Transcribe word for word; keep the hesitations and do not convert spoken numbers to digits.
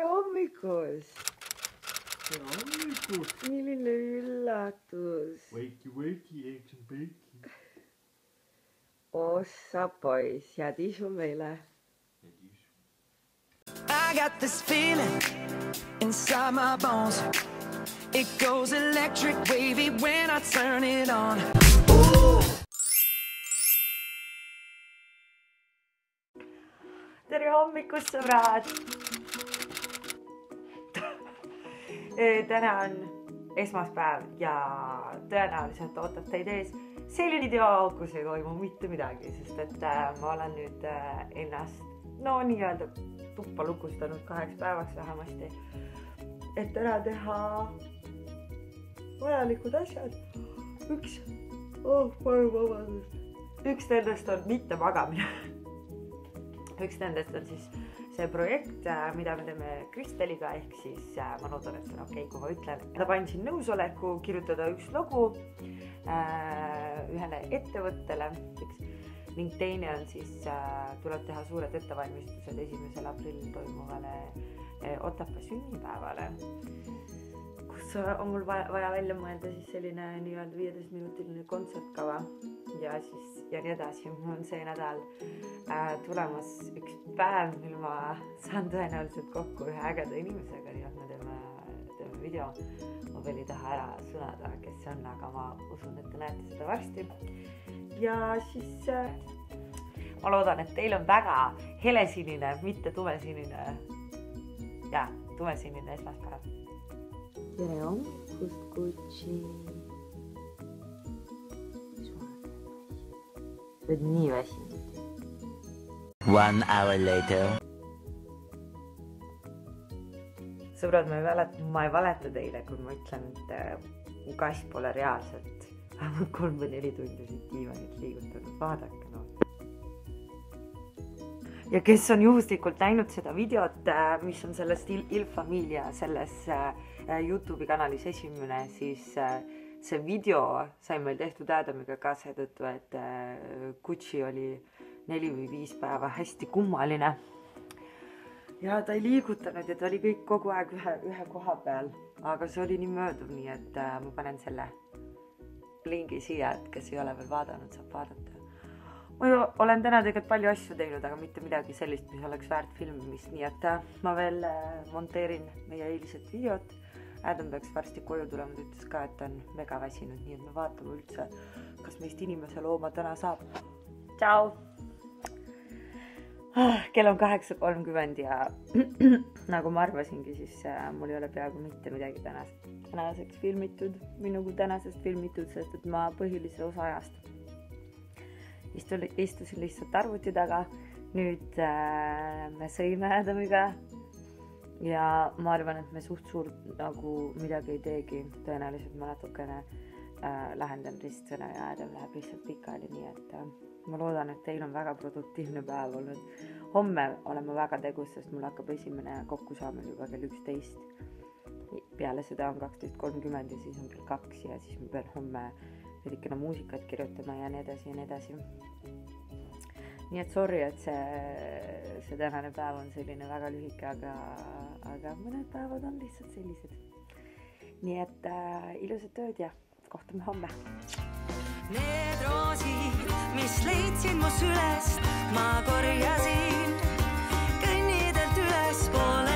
hommikust! Tere hommikust! Milline üllatus! Wakey, wakey, eggs and bacon. Ossa poiss, ja tisu meile. I got this feeling inside my bones. It goes electric wavy when I turn it on. Ooh. Tere hommikust, sõbrad! Täna on esmaspäev ja tõenäoliselt ootab teid ees selline video, kus ei toimu mitte midagi, sest et ma olen nüüd ennast no nii-öelda tuppa lukustanud kaheks päevaks vähemasti, et ära teha vajalikud asjad. Üks, oh, palju vabandust. Üks nendest on mitte magamine. Üks nendest on siis see projekt, mida me teeme Kristeliga, ehk siis ma loodan, et see on okei, kui ma ütlen. Ta pandsin nõusoleku kirjutada üks lugu ühele ettevõttele ning teine on siis, tuleb teha suured ettevalmistused esimesel aprillil toimuvale Otapa sünnipäevale, kus on mul vaja välja mõelda siis selline nii-öelda viieteist minutiline kontsertkava ja siis ja nii edasi. Mul on see nädal tulemas üks päev, mil ma saan tõenäoliselt kokku ühe ägeda inimesega, nii et me teeme, teeme video. Ma veel ei taha ära sõnada, kes see on, aga ma usun, et te näete seda varsti. Ja siis ma loodan, et teil on väga helesinine, mitte tumesinine ja tumesinine esmaspäev. Tere hommikust, Kutši! Sa oled nii väsinud. One hour later. Sõbrad, ma ei valeta, ma ei valeta teile, kui ma ütlen, et mu kass pole reaalselt kolm või neli tundi siit diivanit liigutanud. Vaadake no. Ja kes on juhuslikult näinud seda videot, mis on sellest Il Familia selles YouTube'i kanalis esimene, siis see video sai meil tehtud Adamiga ka seetõttu, et Kutši oli neli või viis päeva hästi kummaline. Ja ta ei liigutanud ja ta oli kõik kogu aeg ühe, ühe koha peal. Aga see oli nii mööduv, nii et ma panen selle lingi siia, et kes ei ole veel vaadanud, saab vaadata. Ma ju olen täna tegelikult palju asju teinud, aga mitte midagi sellist, mis oleks väärt filmimist, nii et ma veel monteerin meie eiliset videot. Adam peaks varsti koju tulema, ta ütles ka, et ta on mega väsinud, nii et me vaatame üldse, kas meist inimese looma täna saab. Tšau! Kell on kaheksa kolmkümmend ja nagu ma arvasingi, siis mul ei ole peaaegu mitte midagi tänast, tänaseks filmitud või nagu tänasest filmitud, sest et ma põhilise osa ajast istusin lihtsalt arvuti taga. Nüüd äh, me sõime Adamiga ja ma arvan, et me suht suurt nagu midagi ei teegi. Tõenäoliselt ma natukene äh, lähendan ristsõna ja Adam läheb lihtsalt pikali, nii et äh, ma loodan, et teil on väga produktiivne päev olnud. Homme olen ma väga tegus, sest mul hakkab esimene kokkusaamine juba kell üksteist. Peale seda on kaksteist kolmkümmend ja siis on kell kaks ja siis ma pean homme veidikene muusikat kirjutama ja nii edasi ja nii edasi. Nii et sorry, et see, see tänane päev on selline väga lühike, aga, aga mõned päevad on lihtsalt sellised. Nii et äh, ilusat tööd ja kohtume homme. Need roosid, mis leidsin mu sülest, ma korjasin kõnnidelt üles poole.